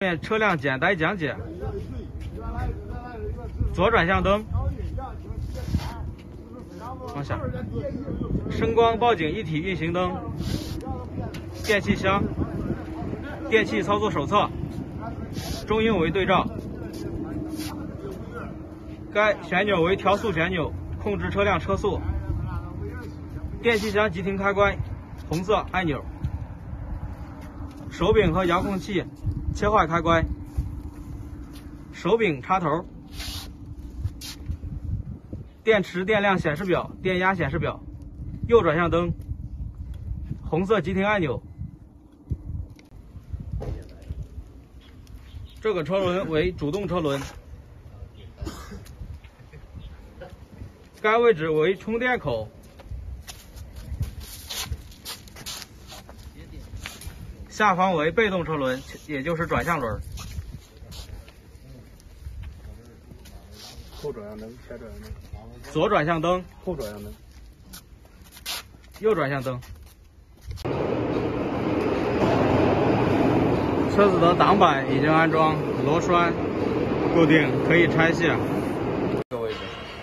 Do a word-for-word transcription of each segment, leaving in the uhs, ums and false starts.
面车辆简单讲解。左转向灯，往下，声光报警一体运行灯，电气箱，电气操作手册，中英为对照。该旋钮为调速旋钮，控制车辆车速。电气箱急停开关，红色按钮。手柄和遥控器切换开关。手柄插头。电池电量显示表，电压显示表。右转向灯。红色急停按钮。这个车轮为主动车轮。该位置为充电口。下方为被动车轮，也就是转向轮。 后转向灯、前转向灯。 左转向灯、 后转向灯、 右转向灯。车子的挡板已经安装，螺栓固定，可以拆卸。这个位置，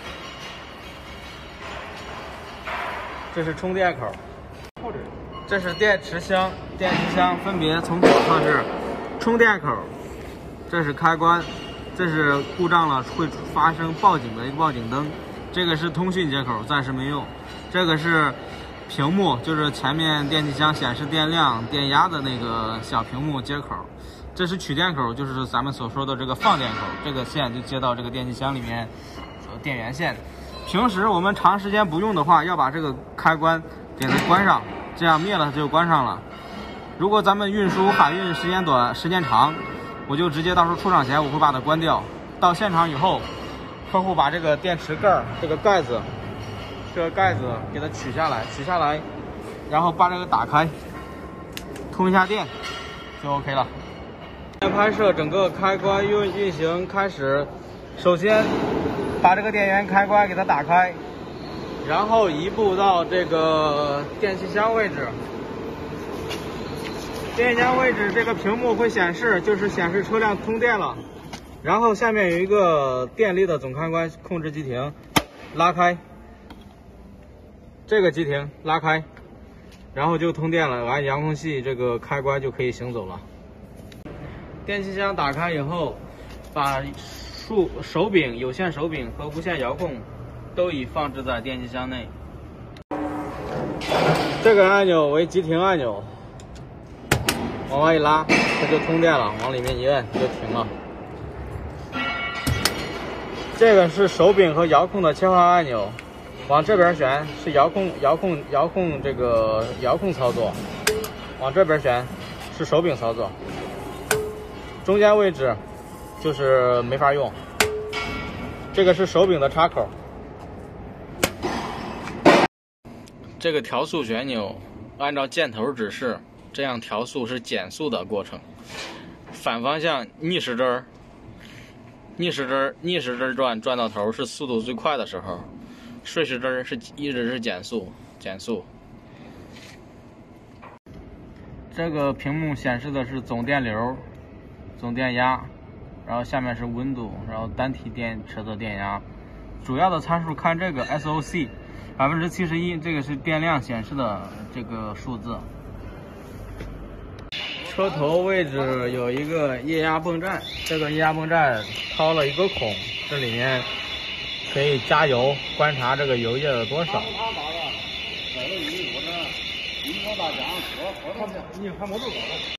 这是充电口。这是电池箱、电池箱分别从左侧是充电口，这是开关，这是故障了会发生报警的一个报警灯，这个是通讯接口，暂时没用。这个是屏幕，就是前面电气箱显示电量、电压的那个小屏幕接口。这是取电口，就是咱们所说的这个放电口，这个线就接到这个电气箱里面电源线。平时我们长时间不用的话，要把这个开关给它关上。这样灭了它就关上了。如果咱们运输海运时间短、时间长，我就直接到时候出厂前我会把它关掉。到现场以后，客户把这个电池盖这个盖子，这个盖子给它取下来，取下来，然后把这个打开，通一下电，就 OK 了。拍摄整个开关运运行开始，首先把这个电源开关给它打开。然后移步到这个电气箱位置，电气箱位置这个屏幕会显示，就是显示车辆通电了。然后下面有一个电力的总开关，控制急停，拉开，这个急停拉开，然后就通电了。按遥控器这个开关就可以行走了。电气箱打开以后，把数手柄、有线手柄和无线遥控都已放置在电气箱内。这个按钮为急停按钮，往外一拉，它就通电了，往里面一摁就停了。这个是手柄和遥控的切换按钮，往这边旋是遥控遥控遥控这个遥控操作，往这边旋是手柄操作。中间位置就是没法用，这个是手柄的插口。这个调速旋钮按照箭头指示，这样调速是减速的过程。反方向逆时针，逆时针逆时针转转到头是速度最快的时候，顺时针是一直是减速减速。这个屏幕显示的是总电流、总电压，然后下面是温度，然后单体电池的电压。主要的参数看这个 S O C。百分之七十一，这个是电量显示的这个数字。车头位置有一个液压泵站，这个液压泵站掏了一个孔，这里面可以加油，观察这个油液的多少。你看摩托搞的。